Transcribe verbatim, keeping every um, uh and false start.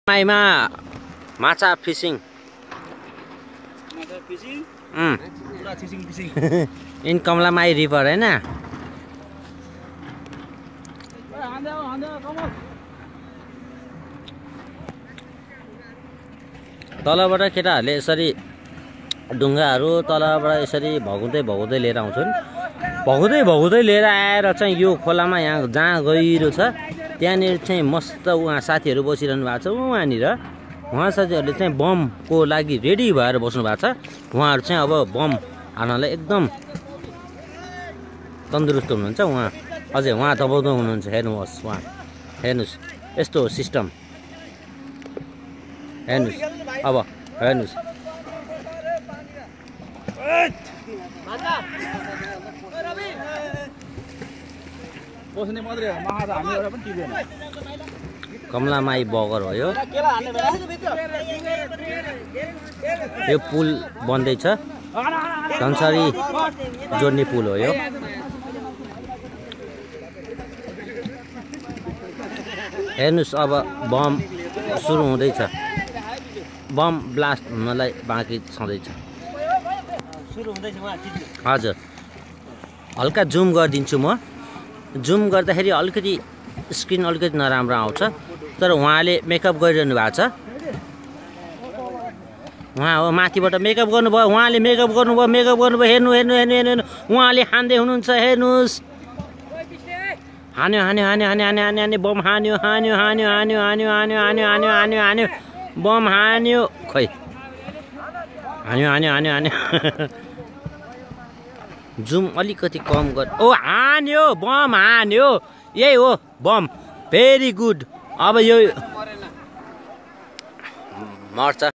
माइमा माछा fishing in Kamalamai river हैन तलबाट केटाहरूले यसरी ढुङ्गाहरू तलबाट यसरी भगाउँदै भगाउँदै लिएर आउँछन्। भगाउँदै भगाउँदै लिएर आएर चाहिँ यो खोलामा यहाँ जहाँ गहिरो छ त्यहाँनिर चाहिँ मस्त उहाँ साथीहरू बसिरहनु भएको छ। उहाँनिर उहाँ साथीहरूले चाहिँ बमको लागि रेडी भएर बस्नु भएको छ। उहाँहरू चाहिँ अब बम हाल्नलाई एकदम तन्दुरुस्त हुनुहुन्छ। उहाँ अझै उहाँ दबाउँदै हुनुहुन्छ। हेर्नुहोस् उहाँ हेर्नुहोस् यस्तो सिस्टम हेर्नुहोस्। अब हेर्नुहोस् कमलामाई बगर हो यो। यो पुल बन्दैछ धनसरी जोड्ने पुल हो यो। हेर्नुहोस् अब बम सुरु हुँदैछ। बम ब्लास्ट हुनलाई बाँकी छँदैछ। हजुर हल्का जुम गरिदिन्छु म। जुम गर्दाखेरि अलिकति स्क्रिन अलिकति नराम्रो आउँछ तर उहाँले मेकअप गरिरहनु भएको छ। उहाँ हो माथिबाट मेकअप गर्नुभयो। उहाँले मेकअप गर्नुभयो मेकअप गर्नुभयो। हेर्नु हेर्नु हेर्नु हेर्नु उहाँले हान्दै हुनुहुन्छ। हेर्नुहोस् हान्यो हान्यो हान्यो हान्यो हान्यो हान्यो हान्यो बम हान्यो हान्यो हान्यो हान्यो हान्यो हान्यो हान्यो हान्यो हान्यो हान्यो बम हान्यो। खै हान्यो हान्यो हान्यो हान्यो जुम अलिकति कम गर। ओ हान्यो बम हान्यो। यही हो बम। Very good. अब यो मर्छ।